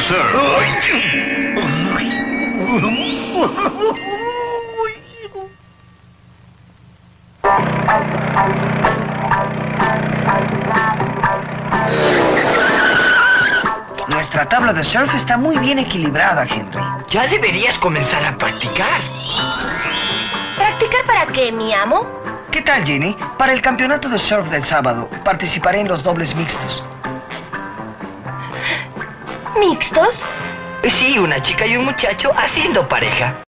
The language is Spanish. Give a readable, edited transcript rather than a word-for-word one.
surf. Nuestra tabla de surf está muy bien equilibrada, Henry. Ya deberías comenzar a practicar. ¿Practicar para qué, mi amo? ¿Qué tal, Jenny? Para el campeonato de surf del sábado, participaré en los dobles mixtos. ¿Mixtos? Sí, una chica y un muchacho haciendo pareja.